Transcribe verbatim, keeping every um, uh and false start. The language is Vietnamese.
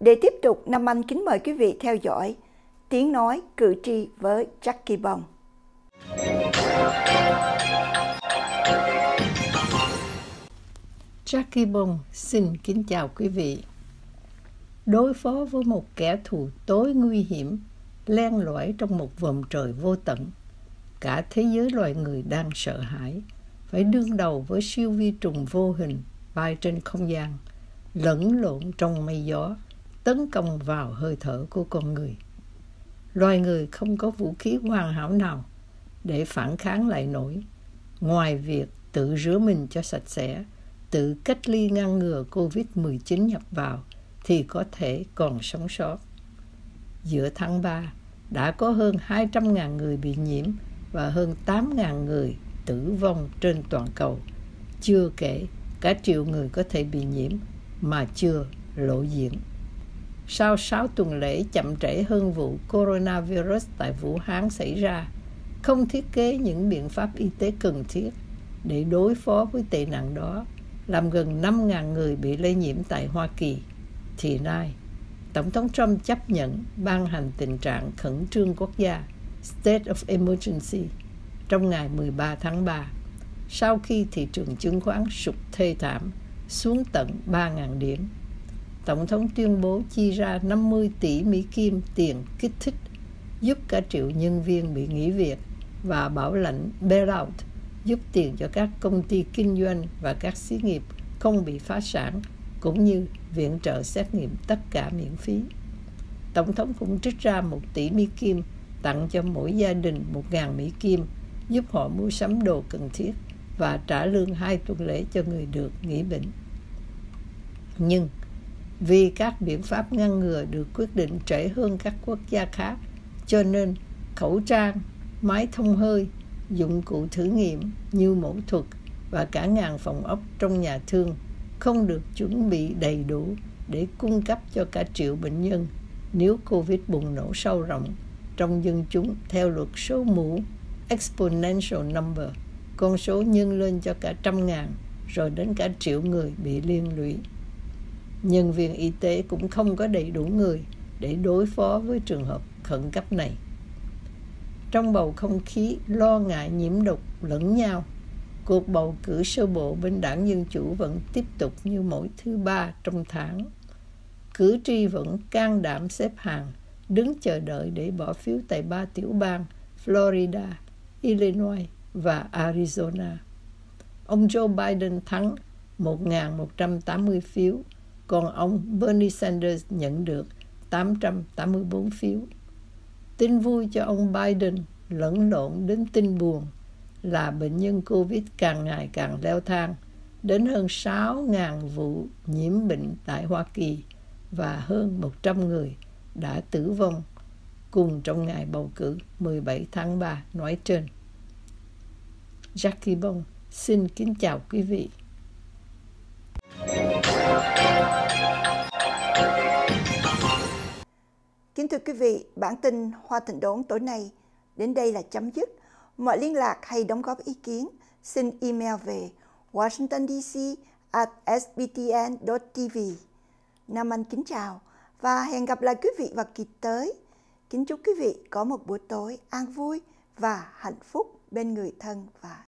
Để tiếp tục, Nam Anh kính mời quý vị theo dõi Tiếng nói cử tri với Jackie Bông. Jackie Bông xin kính chào quý vị. Đối phó với một kẻ thù tối nguy hiểm, len lỏi trong một vòm trời vô tận, cả thế giới loài người đang sợ hãi, phải đương đầu với siêu vi trùng vô hình bay trên không gian, lẫn lộn trong mây gió, tấn công vào hơi thở của con người. Loài người không có vũ khí hoàn hảo nào để phản kháng lại nổi, ngoài việc tự rửa mình cho sạch sẽ, tự cách ly ngăn ngừa covid mười chín nhập vào thì có thể còn sống sót. Giữa tháng ba, đã có hơn hai trăm nghìn người bị nhiễm và hơn tám nghìn người tử vong trên toàn cầu, chưa kể cả triệu người có thể bị nhiễm mà chưa lộ diện. Sau sáu tuần lễ chậm trễ hơn vụ coronavirus tại Vũ Hán xảy ra, không thiết kế những biện pháp y tế cần thiết để đối phó với tệ nạn đó, làm gần năm nghìn người bị lây nhiễm tại Hoa Kỳ, thì nay, Tổng thống Trump chấp nhận ban hành tình trạng khẩn trương quốc gia State of Emergency trong ngày mười ba tháng ba, sau khi thị trường chứng khoán sụt thê thảm xuống tận ba nghìn điểm. Tổng thống tuyên bố chi ra năm mươi tỷ Mỹ Kim tiền kích thích giúp cả triệu nhân viên bị nghỉ việc và bảo lãnh bailout giúp tiền cho các công ty kinh doanh và các xí nghiệp không bị phá sản, cũng như viện trợ xét nghiệm tất cả miễn phí. Tổng thống cũng trích ra một tỷ Mỹ Kim tặng cho mỗi gia đình một nghìn Mỹ Kim giúp họ mua sắm đồ cần thiết và trả lương hai tuần lễ cho người được nghỉ bệnh. Nhưng vì các biện pháp ngăn ngừa được quyết định trễ hơn các quốc gia khác, cho nên khẩu trang, máy thông hơi, dụng cụ thử nghiệm như mẫu thuật và cả ngàn phòng ốc trong nhà thương không được chuẩn bị đầy đủ để cung cấp cho cả triệu bệnh nhân nếu Covid bùng nổ sâu rộng trong dân chúng theo luật số mũ exponential number, con số nhân lên cho cả trăm ngàn rồi đến cả triệu người bị liên lụy. Nhân viên y tế cũng không có đầy đủ người để đối phó với trường hợp khẩn cấp này. Trong bầu không khí lo ngại nhiễm độc lẫn nhau, cuộc bầu cử sơ bộ bên đảng Dân Chủ vẫn tiếp tục như mỗi thứ ba trong tháng. Cử tri vẫn can đảm xếp hàng, đứng chờ đợi để bỏ phiếu tại ba tiểu bang Florida, Illinois và Arizona. Ông Joe Biden thắng một nghìn một trăm tám mươi phiếu, còn ông Bernie Sanders nhận được tám trăm tám mươi tư phiếu. Tin vui cho ông Biden lẫn lộn đến tin buồn là bệnh nhân Covid càng ngày càng leo thang, đến hơn sáu nghìn vụ nhiễm bệnh tại Hoa Kỳ và hơn một trăm người đã tử vong cùng trong ngày bầu cử mười bảy tháng ba nói trên. Jackie Bông xin kính chào quý vị. Kính thưa quý vị, bản tin Hoa Thịnh Đốn tối nay đến đây là chấm dứt. Mọi liên lạc hay đóng góp ý kiến xin email về washingtondc at sbtn chấm tv. Nam Anh kính chào và hẹn gặp lại quý vị vào kỳ tới. Kính chúc quý vị có một buổi tối an vui và hạnh phúc bên người thân và